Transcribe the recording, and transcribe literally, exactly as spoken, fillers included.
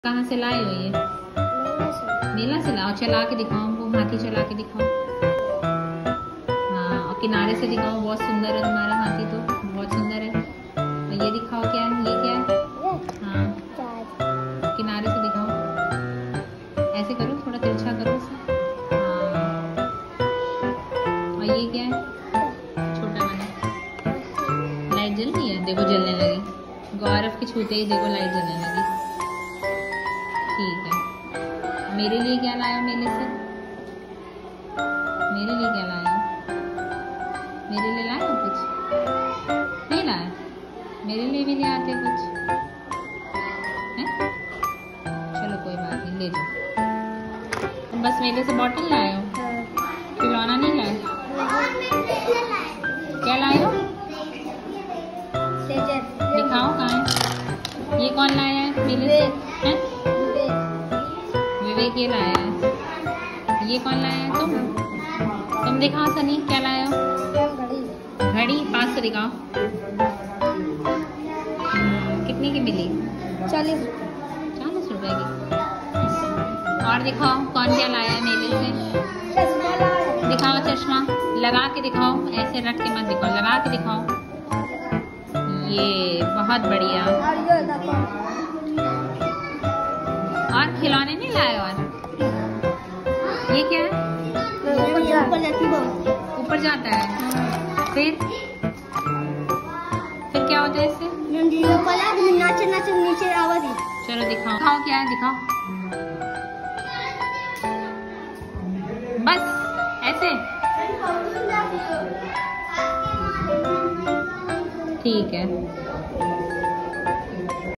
कहाँ से लाए हो ये? मेला से लाओ। चला के दिखाओ हमको, हाथी चला के दिखाओ। हाँ, और किनारे से दिखाओ। बहुत सुंदर है तुम्हारा हाथी, तो बहुत सुंदर है। और ये दिखाओ क्या है, ये क्या है? हाँ, किनारे से दिखाओ। ऐसे करो, थोड़ा तिरछा करो इसे। हाँ, और ये क्या है? छोटा वाला। लाइट जल रही है, देखो जलने लगी। गौरव के छूते ही देखो लाइट जलने लगी। ठीक है, मेरे लिए क्या लाया मेले से? मेरे लिए क्या लाया? मेरे लिए लाया कुछ? नहीं लाया? मेरे लिए भी ले आते कुछ है? चलो कोई बात नहीं, ले जाओ। तुम बस मेले से बॉटल लाए हो, खिलौना नहीं लाए? क्या लाए हो? दिखाओ कहाँ है? ये कौन लाया है मेले से? है? विवेक ये लाया है। ये कौन लाया है? तुम तुम दिखाओ सनी, क्या लाया हो? घड़ी। पाँच सौ दिखाओ। कितने की मिली? चालीस चालीस रुपए की। और दिखाओ कौन क्या लाया है मेले से? दिखाओ चश्मा, लगा के दिखाओ। ऐसे रख के मत दिखाओ, लगा के दिखाओ। ये बहुत बढ़िया। और खिलौने नहीं लाए? और ये क्या है? ऊपर जाता है। फिर फिर क्या होता है इससे? नाचे नाचे नीचे आवाज। चलो दिखाओ, दिखाओ क्या है, दिखाओ। बस ऐसे? ठीक है।